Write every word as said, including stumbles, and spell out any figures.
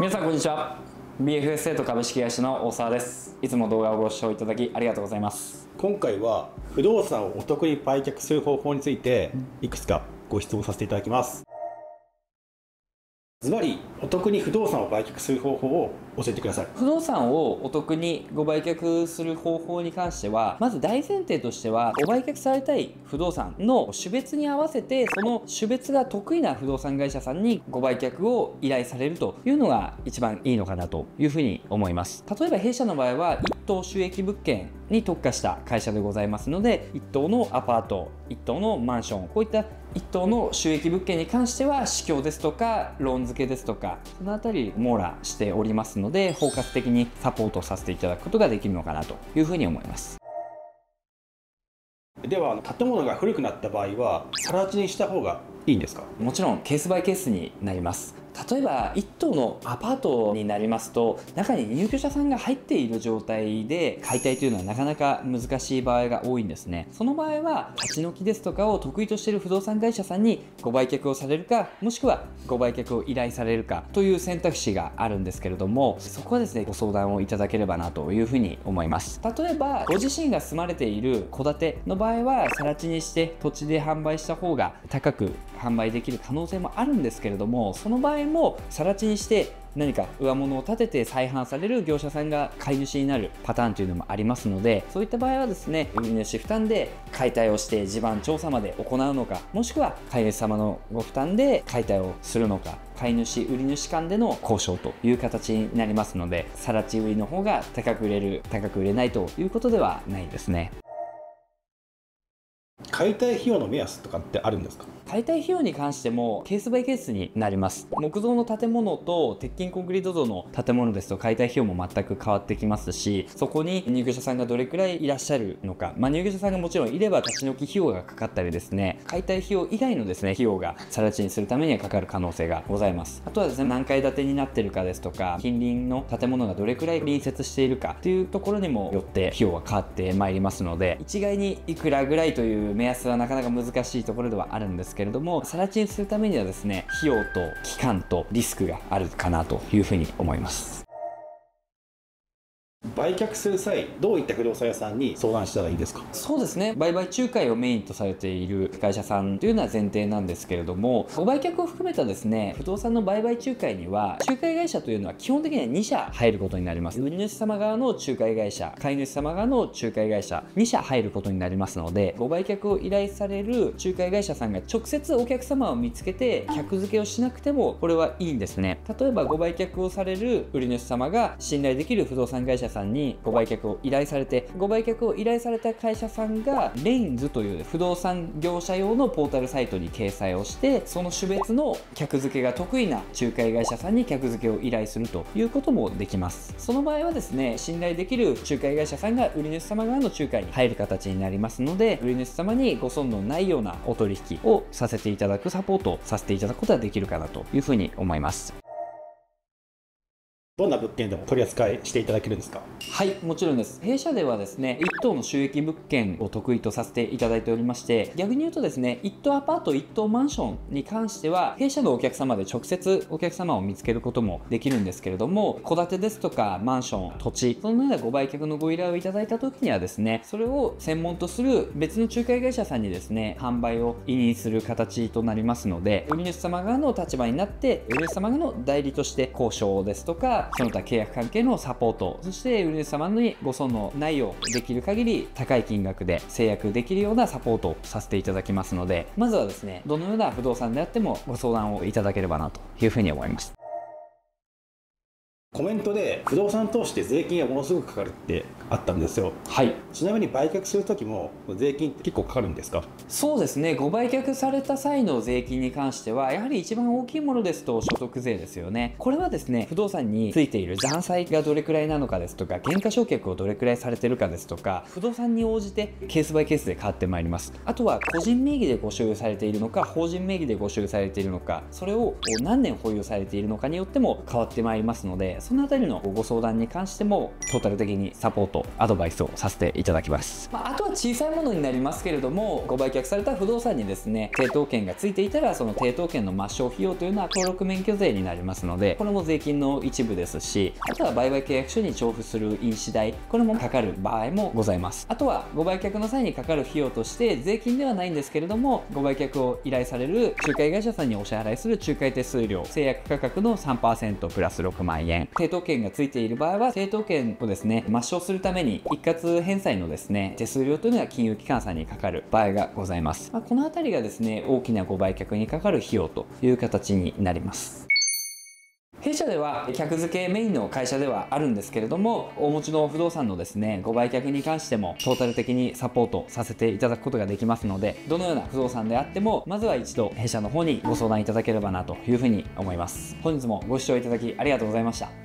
皆さんこんにちは。 ビーエフエス セイト株式会社の大沢です。いつも動画をご視聴いただきありがとうございます。 今回は不動産をお得に売却する方法についていくつかご質問させていただきます。ズバリお得に不動産を売却する方法を教えてください。 不動産をお得にご売却する方法に関しては、まず大前提としては、ご売却されたい不動産の種別に合わせて、その種別が得意な不動産会社さんにご売却を依頼されるというのが一番いいのかなというふうに思います。例えば弊社の場合は一棟収益物件に特化した会社でございますので、一棟のアパート、一棟のマンション、こういった一棟の収益物件に関しては市況ですとかローン付けですとか、そのあたり網羅しておりますので、包括的にサポートさせていただくことができるのかなというふうに思います。 では建物が古くなった場合は更地にした方がいいんですか？ もちろんケースバイケースになります。例えば一棟のアパートになりますと、中に入居者さんが入っている状態で解体というのはなかなか難しい場合が多いんですね。その場合は立ち退きですとかを得意としている不動産会社さんにご売却をされるか、もしくはご売却を依頼されるかという選択肢があるんですけれども、そこはですねご相談をいただければなというふうに思います。例えばご自身が住まれている戸建ての場合は更地にして土地で販売した方が高く販売できる可能性もあるんですけれども、その場合も更地にして何か上物を立てて再販される業者さんが買い主になるパターンというのもありますので、そういった場合はですね売り主負担で解体をして地盤調査まで行うのか、もしくは買い主様のご負担で解体をするのか、買い主売り主間での交渉という形になりますので、更地売りの方が高く売れる高く売れないということではないですね。 解体費用の目安とかってあるんですか？ 解体費用に関してもケースバイケースになります。木造の建物と鉄筋コンクリート造の建物ですと解体費用も全く変わってきますし、そこに入居者さんがどれくらいいらっしゃるのか、まあ、入居者さんがもちろんいれば立ち退き費用がかかったりですね、解体費用以外のですね費用が更地にするためにはかかる可能性がございます。あとはですね何階建てになっているかですとか、近隣の建物がどれくらい隣接しているかというところにもよって費用は変わってまいりますので、一概にいくらぐらいという目安はなかなか難しいところではあるんですけれども、更地にするためにはですね費用と期間とリスクがあるかなというふうに思います。 売却する際どういった不動産屋さんに相談したらいいですか？ そうですね、売買仲介をメインとされている会社さんというのは前提なんですけれども、ご売却を含めたですね不動産の売買仲介には仲介会社というのは基本的にはに社入ることになります。売り主様側の仲介会社、買い主様側の仲介会社、に社入ることになりますので、ご売却を依頼される仲介会社さんが直接お客様を見つけて客付けをしなくてもこれはいいんですね。例えばご売却をされる売り主様が信頼できる不動産会社さんにご売却を依頼されて、ご売却を依頼された会社さんがレインズという不動産業者用のポータルサイトに掲載をして、その種別の客付けが得意な仲介会社さんに客付けを依頼するということもできます。その場合はですね信頼できる仲介会社さんが売り主様側の仲介に入る形になりますので、売り主様にご損のないようなお取引をさせていただくサポートをさせていただくことができるかなというふうに思います。 どんな物件でも取り扱いしていただけるんですか？ はい、もちろんです。弊社ではですね、一棟の収益物件を得意とさせていただいておりまして、逆に言うとですね、一棟アパート、一棟マンションに関しては、弊社のお客様で直接お客様を見つけることもできるんですけれども、戸建てですとかマンション、土地、そのようなご売却のご依頼をいただいた時にはですね、それを専門とする別の仲介会社さんにですね、販売を委任する形となりますので、売り主様側の立場になって、売り主様側の代理として交渉ですとか、その他契約関係のサポート、そして売り主様にご損のないようできる限り高い金額で制約できるようなサポートをさせていただきますので、まずはですねどのような不動産であってもご相談をいただければなというふうに思います。 コメントで不動産投資って税金がものすごくかかるってあったんですよ。 はい。 ちなみに売却する時も税金って結構かかるんですか？ そうですね、ご売却された際の税金に関してはやはり一番大きいものですと所得税ですよね。これはですね不動産についている残債がどれくらいなのかですとか、減価償却をどれくらいされてるかですとか、不動産に応じてケースバイケースで変わってまいります。あとは個人名義でご所有されているのか、法人名義でご所有されているのか、それを何年保有されているのかによっても変わってまいりますので、 そのあたりのご相談に関してもトータル的にサポートアドバイスをさせていただきます。まあ、あとは小さいものになりますけれども、ご売却された不動産にですね抵当権がついていたら、その抵当権の抹消費用というのは登録免許税になりますので、これも税金の一部ですし、あとは売買契約書に調布する印紙代、これもかかる場合もございます。あとはご売却の際にかかる費用として税金ではないんですけれども、ご売却を依頼される仲介会社さんにお支払いする仲介手数料、制約価格の さんパーセント プラスろくまんえん、抵当権がついている場合は抵当権をですね抹消するために一括返済のですね手数料というのが金融機関さんにかかる場合がございます。まあ、このあたりがですね大きなご売却にかかる費用という形になります。弊社では客付けメインの会社ではあるんですけれども、お持ちの不動産のですねご売却に関してもトータル的にサポートさせていただくことができますので、どのような不動産であってもまずは一度弊社の方にご相談いただければなというふうに思います。本日もご視聴いただきありがとうございました。